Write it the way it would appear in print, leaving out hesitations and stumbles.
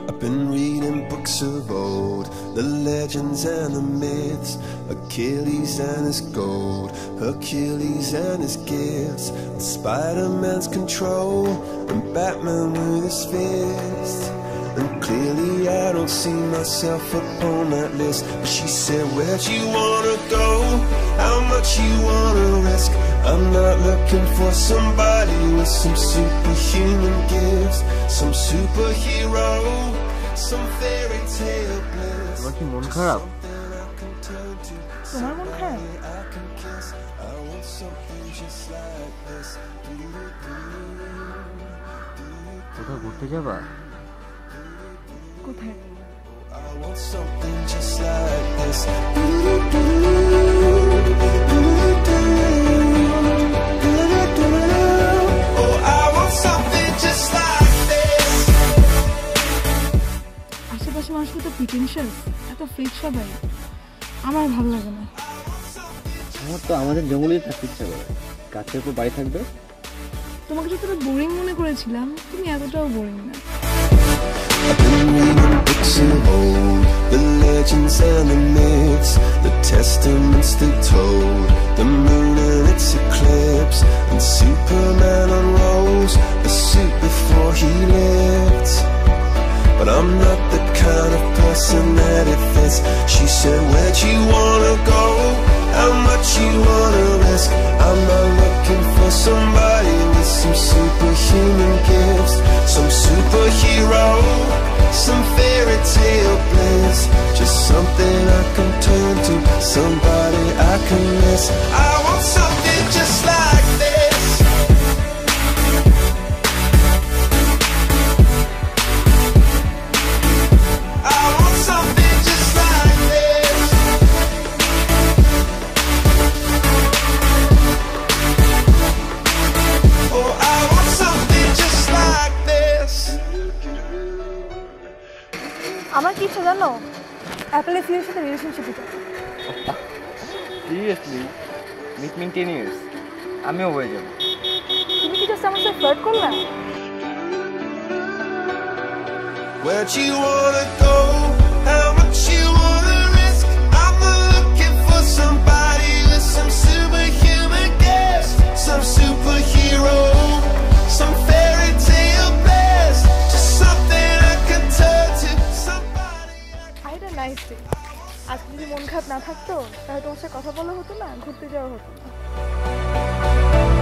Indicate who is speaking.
Speaker 1: I've been reading books of old, the legends and the myths, Achilles and his gold, Hercules and his gifts, Spider-Man's control, and Batman with his fist. And clearly I don't see myself upon that list. But she said, where'd you wanna go? How much you wanna risk? I'm not looking for somebody with some superhuman gifts, some superhero, some fairy tale bliss.
Speaker 2: তোমার কি মন খারাপ?
Speaker 3: তোমার মন খারাপ?
Speaker 2: কোথাও ঘুরতে যাবা?
Speaker 3: কোথায়?
Speaker 1: I want something just like this. Oh, I want something just like this.
Speaker 3: আশেপাশে মানুষ কত প্রিটেনশিয়াস, এত ফেক সবাই, আমার ভালো লাগে না।
Speaker 2: আমার তো আমাদের জঙ্গলেই থাকতে ইচ্ছা করে, গাছের উপর বাড়ি থাকবে।
Speaker 3: তোমাকে যতটা বোরিং মনে করেছিলাম, তুমি এতটাও বোরিং না।
Speaker 1: I've been reading books of old, the legends and the myths, the testaments they told, the moon and its eclipse, and Superman unrolls the suit before he lived. But I'm not the kind of person that it fits. She said, where'd you wanna go? How much you wanna risk? I'm not looking for somebody with some superhuman gifts, some superhero, some fairy tale bliss, just something I can turn to, somebody I can miss. I want something just like this. I want something just like this. Oh, I want something just like this.
Speaker 3: আমার কি ইচ্ছা জানো? অ্যাপেলের sure সাথে রিলেশনশিপে যাবো।
Speaker 2: Seriously? Meet 10 years? আমিও হয়ে যাব।
Speaker 3: তুমি কি জাস্ট আমার সাথে ফ্লার্ট করলা?
Speaker 1: Where'd you wanna go? How much you wanna risk? I'm not looking for somebody with some superhuman gifts, some superhero, some fairy tale bliss, just something I can turn to, somebody
Speaker 3: I had a nice day. আজকে যদি মন খারাপ না থাকতো, তাহলে তোমার সাথে কথা বলা হতো না, ঘুরতে যাওয়া হতো না।